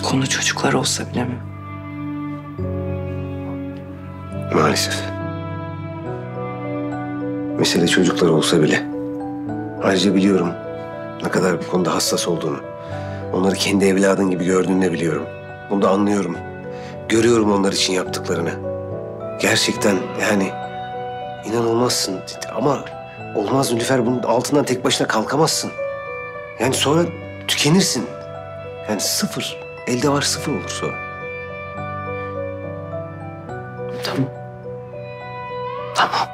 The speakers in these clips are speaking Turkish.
Konu çocuklar olsa bile mi? Maalesef. Mesele çocuklar olsa bile. Ayrıca biliyorum ne kadar bu konuda hassas olduğunu. Onları kendi evladın gibi gördüğünü de biliyorum. Bunu da anlıyorum. Görüyorum onlar için yaptıklarını. Gerçekten yani inanılmazsın ama olmaz Nilüfer, bunun altından tek başına kalkamazsın. Yani sonra tükenirsin. Yani sıfır. Elde var sıfır olur sonra. Tamam. Tamam.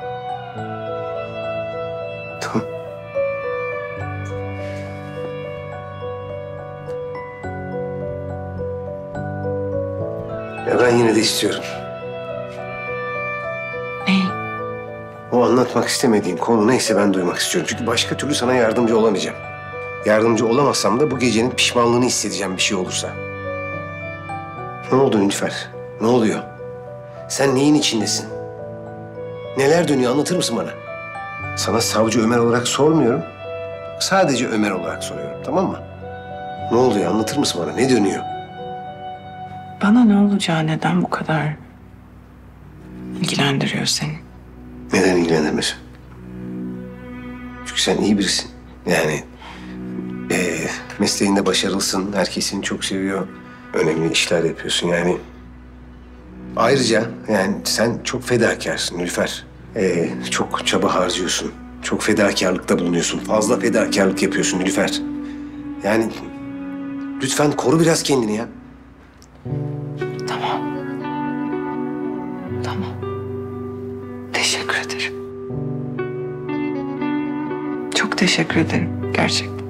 Tamam. Ya ben yine de istiyorum. Ne? O anlatmak istemediğin konu neyse ben duymak istiyorum. Çünkü başka türlü sana yardımcı olamayacağım. Yardımcı olamazsam da bu gecenin pişmanlığını hissedeceğim bir şey olursa. Ne oldu Nilüfer? Ne oluyor? Sen neyin içindesin? Neler dönüyor, anlatır mısın bana? Sana savcı Ömer olarak sormuyorum. Sadece Ömer olarak soruyorum, tamam mı? Ne oluyor, anlatır mısın bana? Ne dönüyor? Bana ne olacağı neden bu kadar ilgilendiriyor seni? Neden ilgilendirmesin? Çünkü sen iyi birisin. Yani mesleğinde başarılısın, herkes seni çok seviyor. Önemli işler yapıyorsun yani. Ayrıca yani sen çok fedakarsın Nilüfer. Çok çaba harcıyorsun. Çok fedakarlıkta bulunuyorsun. Fazla fedakarlık yapıyorsun Nilüfer. Yani lütfen koru biraz kendini ya. Tamam. Tamam. Teşekkür ederim. Çok teşekkür ederim gerçekten.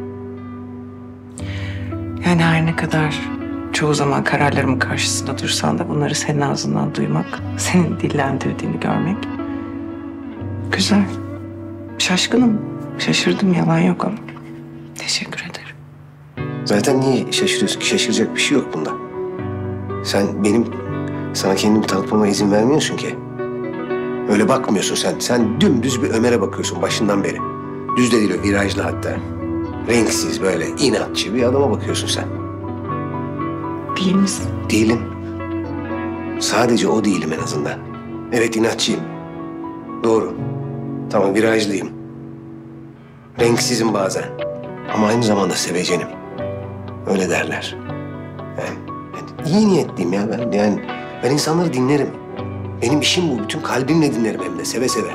Yani her ne kadar çoğu zaman kararlarımın karşısında dursan da bunları senin ağzından duymak, senin dillendirdiğini görmek güzel. Şaşkınım, şaşırdım, yalan yok ama teşekkür ederim. Zaten niye şaşırıyorsun ki? Şaşıracak bir şey yok bunda. Sen benim sana kendimi tanıtmama izin vermiyorsun ki. Öyle bakmıyorsun sen. Sen dümdüz bir Ömer'e bakıyorsun başından beri. Düz de değil, o virajlı hatta. Renksiz böyle inatçı bir adama bakıyorsun sen. Değil misin? Değilim. Sadece o değilim en azından. Evet, inatçıyım. Doğru. Tamam, virajlıyım. Renksizim bazen. Ama aynı zamanda sevecenim. Öyle derler. Yani iyi niyetliyim ya ben. Yani ben insanları dinlerim. Benim işim bu. Bütün kalbimle dinlerim hem de seve seve.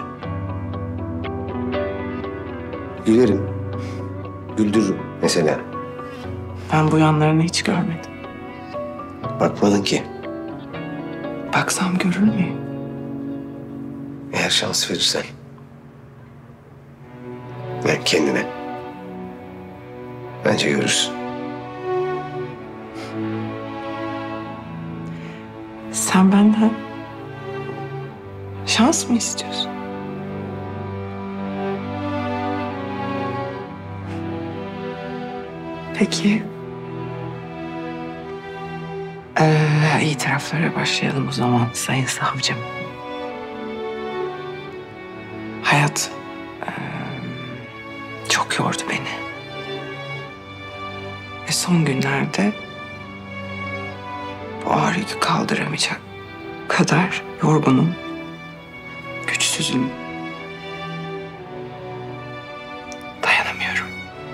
Gülerim. Güldürürüm mesela. Ben bu yanlarını hiç görmedim. Bakmadın ki. Baksam görür müyüm? Eğer şans verirsen. Yani kendine. Bence görürsün. Sen benden şans mı istiyorsun? Peki. İtiraflara başlayalım o zaman Sayın Savcım. Hayat çok yordu beni. Ve son günlerde bu ağrıyı kaldıramayacak kadar yorgunum, güçsüzüm. Dayanamıyorum.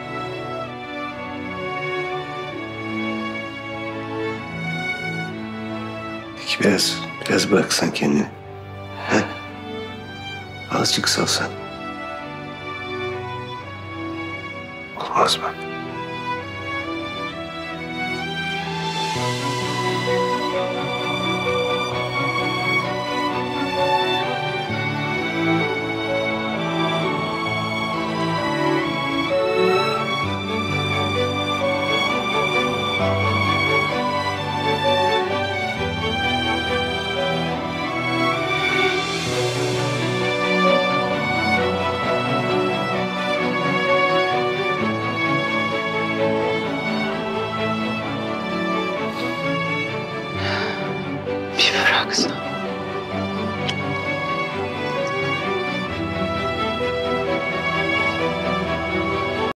Peki biraz bıraksan kendini. He? Azıcık salsan. Olmaz mı?